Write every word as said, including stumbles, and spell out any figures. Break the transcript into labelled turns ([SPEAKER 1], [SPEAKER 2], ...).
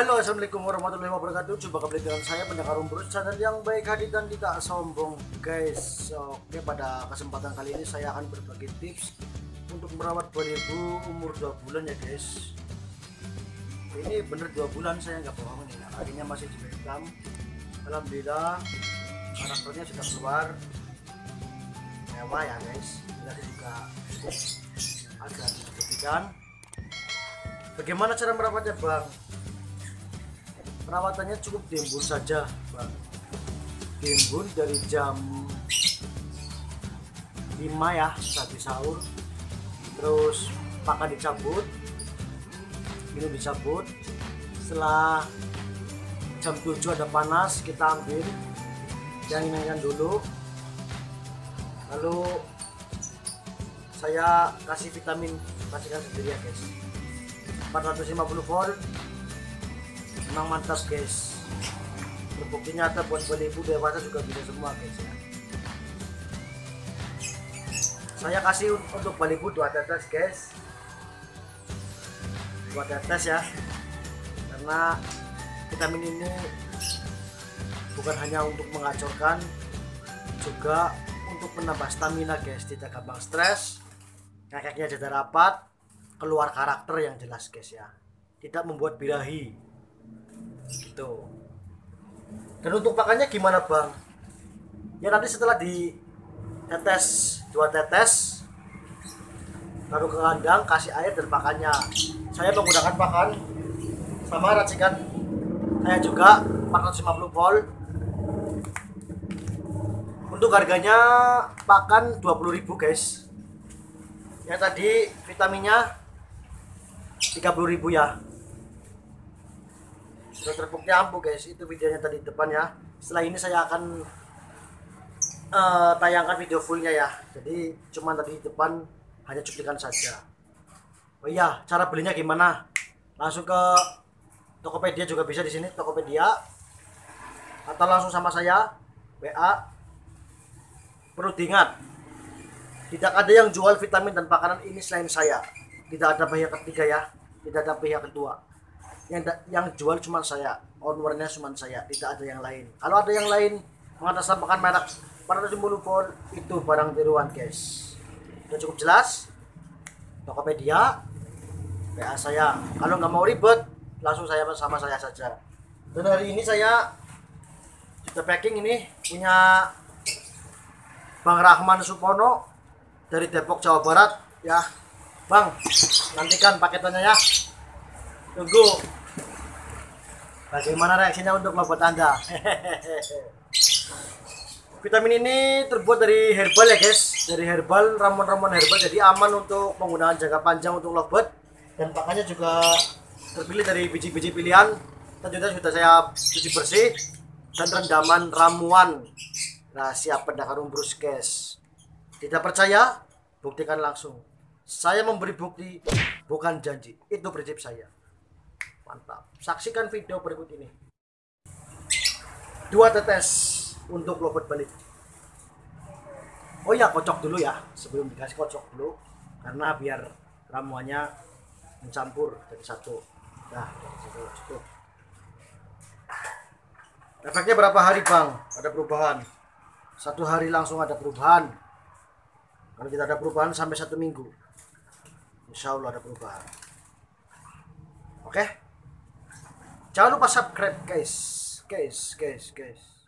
[SPEAKER 1] Halo, assalamualaikum warahmatullahi wabarakatuh. Coba kembali dengan saya Pendekar Umbrus, channel yang baik hati dan tidak sombong, guys. Oke, pada kesempatan kali ini saya akan berbagi tips untuk merawat baliho umur dua bulan ya, guys. Ini bener dua bulan, saya nggak bohong nih. Akhirnya masih di hitam. Alhamdulillah karakternya sudah keluar mewah ya, guys. Jadi juga agak signifikan. Bagaimana cara merawatnya, Bang? Perawatannya cukup diembun saja, Bang. Diembun dari jam lima ya, saat sahur. Terus pakan dicabut, minum dicabut. Setelah jam tujuh ada panas, kita ambil, dingin-dinginkan dulu. Lalu saya kasih vitamin, kasihkan sendiri ya, guys. empat ratus lima puluh volt. Memang mantap, guys. Terbukti nyata buat baliho dewasa juga bisa semua, guys ya. Saya kasih untuk baliho dua tetes, guys. Dua tetes ya. Karena vitamin ini bukan hanya untuk menghancurkan, juga untuk menambah stamina, guys. Tidak gampang stres, kakeknya jadi rapat, keluar karakter yang jelas, guys ya. Tidak membuat birahi gitu. Dan untuk pakannya gimana, Bang? Ya nanti setelah di tetes dua tetes, taruh ke kandang, kasih air dan pakannya. Saya menggunakan pakan sama racikan saya juga empat ratus lima puluh volt. Untuk harganya pakan dua puluh ribu, guys. Yang tadi vitaminnya tiga puluh ribu ya. Sudah terbukti ampuh, guys. Itu videonya tadi depan ya. Setelah ini saya akan uh, tayangkan video fullnya ya. Jadi cuma tadi depan hanya cuplikan saja. Oh iya, cara belinya gimana? Langsung ke Tokopedia juga bisa di sini, Tokopedia. Atau langsung sama saya W A. Perlu diingat, tidak ada yang jual vitamin dan makanan ini selain saya. Tidak ada pihak ketiga ya, tidak ada pihak kedua. Yang yang jual cuma saya, ownernya cuma saya, tidak ada yang lain. Kalau ada yang lain mengatasnamakan merek empat ratus lima puluh volt, itu barang tiruan, guys. Sudah cukup jelas. Tokopedia, W A saya. Kalau nggak mau ribet, langsung saya sama saya saja. Dan hari ini saya sudah packing ini punya Bang Rahman Supono dari Depok, Jawa Barat ya. Bang, nantikan paketannya ya. Tunggu bagaimana reaksinya untuk membuat Anda. Vitamin ini terbuat dari herbal ya, guys. Dari herbal, ramuan-ramuan herbal, jadi aman untuk penggunaan jangka panjang untuk lovebird. Dan pakannya juga terpilih dari biji-biji pilihan. Tentunya sudah saya cuci bersih dan rendaman ramuan rahasia Pendekar Umbrus, guys. Tidak percaya? Buktikan langsung. Saya memberi bukti, bukan janji. Itu prinsip saya. Mantap. Saksikan video berikut ini. Dua tetes untuk lovebird baliho. Oh ya, kocok dulu ya. Sebelum dikasih kocok dulu, karena biar ramuannya mencampur jadi satu. Nah, satu, satu. Efeknya berapa hari, Bang? Ada perubahan. Satu hari langsung ada perubahan. Kalau tidak ada perubahan sampai satu minggu, insya Allah ada perubahan. Oke, jangan lupa subscribe, guys, guys, guys, guys.